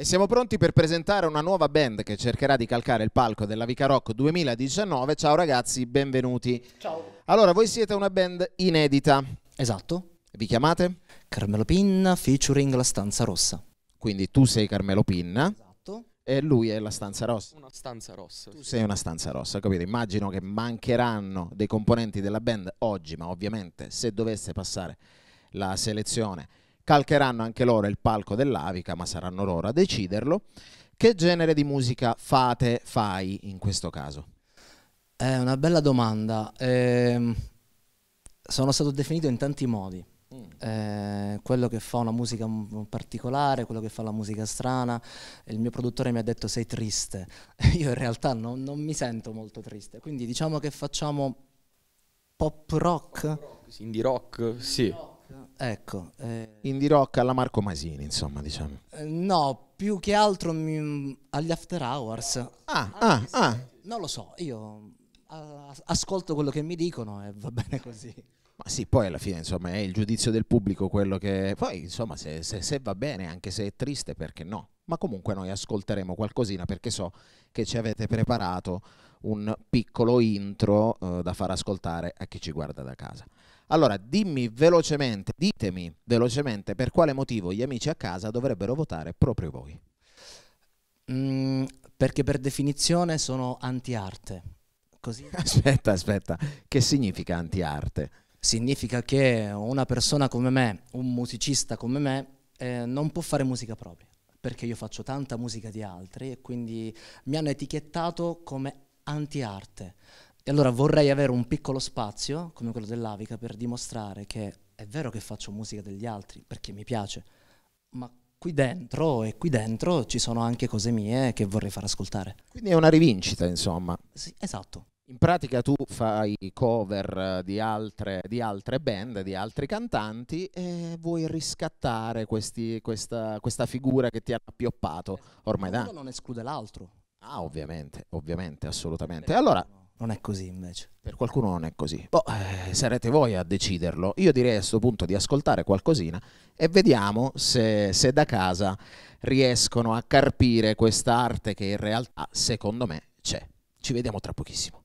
E siamo pronti per presentare una nuova band che cercherà di calcare il palco della Vica Rock 2019. Ciao ragazzi, benvenuti. Ciao. Allora, voi siete una band inedita. Esatto. Vi chiamate? Carmelo Pinna featuring La Stanza Rossa. Quindi tu sei Carmelo Pinna Esatto. e lui è la Stanza Rossa. Una stanza rossa. Tu sei una Stanza Rossa, capito? Immagino che mancheranno dei componenti della band oggi, ma ovviamente se dovesse passare la selezione calcheranno anche loro il palco dell'Avica, ma saranno loro a deciderlo. Che genere di musica fai in questo caso? È una bella domanda. Sono stato definito in tanti modi. Quello che fa una musica particolare, quello che fa la musica strana. Il mio produttore mi ha detto sei triste. Io in realtà non mi sento molto triste, quindi diciamo che facciamo pop rock. Indie rock, sì. Ecco. Indie rock alla Marco Masini, insomma, diciamo. No, più che altro agli after hours. Non lo so, io ascolto quello che mi dicono e va bene così. Ma sì, poi alla fine insomma è il giudizio del pubblico quello che... Poi insomma se va bene, anche se è triste, perché no? Ma comunque noi ascolteremo qualcosina perché so che ci avete preparato un piccolo intro da far ascoltare a chi ci guarda da casa. Allora ditemi velocemente per quale motivo gli amici a casa dovrebbero votare proprio voi. Perché per definizione sono anti-arte. Così? Aspetta, che significa anti-arte? Significa che una persona come me, un musicista come me, non può fare musica propria, perché io faccio tanta musica di altri e quindi mi hanno etichettato come anti-arte. E allora vorrei avere un piccolo spazio, come quello dell'Avica, per dimostrare che è vero che faccio musica degli altri, perché mi piace, ma qui dentro ci sono anche cose mie che vorrei far ascoltare. Quindi è una rivincita, insomma. Sì, esatto. In pratica tu fai cover di altre band, di altri cantanti e vuoi riscattare questa figura che ti ha appioppato ormai da anni. Uno non esclude l'altro. Ah, ovviamente, assolutamente. Allora, non è così invece. Per qualcuno non è così. Sarete voi a deciderlo. Io direi a questo punto di ascoltare qualcosina e vediamo se da casa riescono a carpire quest'arte che in realtà, secondo me, c'è. Ci vediamo tra pochissimo.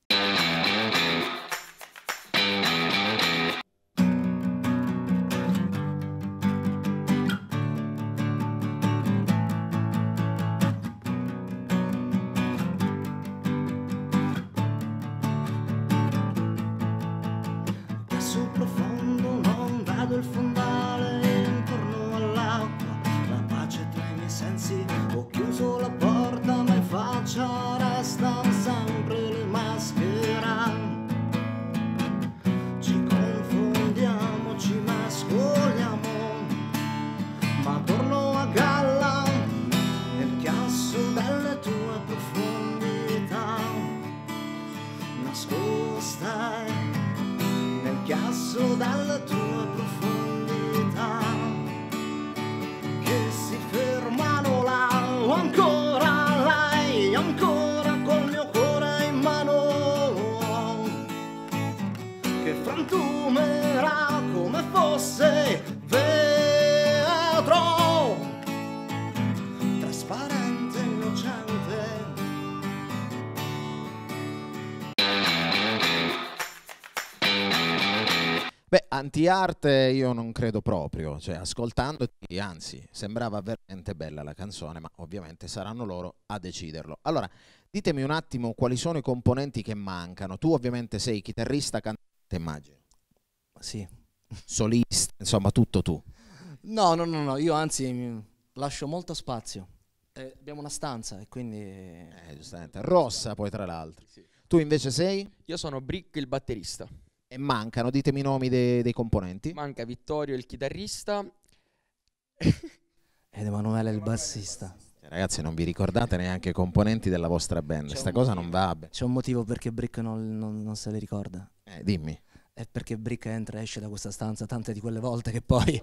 Sul profondo non vedo il fondale intorno all'acqua, la pace tra i miei sensi, ho chiuso la porta ma in faccia restano sempre le maschere. Ci confondiamo, ci mescoliamo, ma torno a galla nel chiasso delle tue profondità nascoste, chiasso dalle tue profondità che si fermano là, ancora lei, ancora col mio cuore in mano che frantumerà come fosse vetro trasparente, innocente. Beh, anti-arte io non credo proprio, cioè ascoltandoti, anzi, sembrava veramente bella la canzone, ma ovviamente saranno loro a deciderlo. Allora, ditemi un attimo quali sono i componenti che mancano. Tu ovviamente sei chitarrista, cantante, immagino. Sì. Solista, insomma, tutto tu. No, io anzi lascio molto spazio. Abbiamo una stanza e quindi... giustamente, rossa poi tra l'altro. Sì. Tu invece sei? Io sono Brick il batterista. E mancano, ditemi i nomi dei componenti. Manca Vittorio il chitarrista. Ed Emanuele il bassista. Ragazzi, non vi ricordate neanche i componenti della vostra band, sta cosa non va bene. C'è un motivo perché Brick non se li ricorda. Dimmi. È perché Brick entra e esce da questa stanza tante di quelle volte che poi...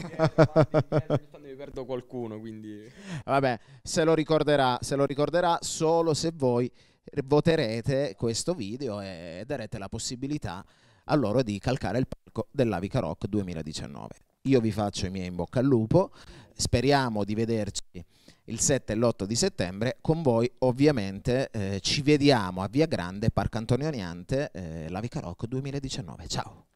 Ne perdo qualcuno, quindi... Vabbè, se lo ricorderà solo se voi voterete questo video e darete la possibilità a loro di calcare il palco dell'Avica Rock 2019. io vi faccio i miei in bocca al lupo, speriamo di vederci il 7 e l'8 di settembre, con voi ovviamente ci vediamo a Via Grande, Parco Antonio Oneante, la Vica Rock 2019. Ciao!